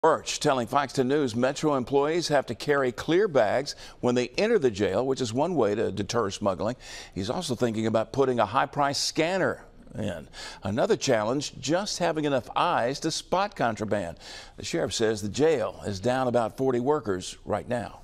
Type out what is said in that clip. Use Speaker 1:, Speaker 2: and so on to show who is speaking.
Speaker 1: Birch telling Fox 10 News Metro employees have to carry clear bags when they enter the jail, which is one way to deter smuggling. He's also thinking about putting a high-priced scanner in. Another challenge, just having enough eyes to spot contraband. The sheriff says the jail is down about 40 workers right now.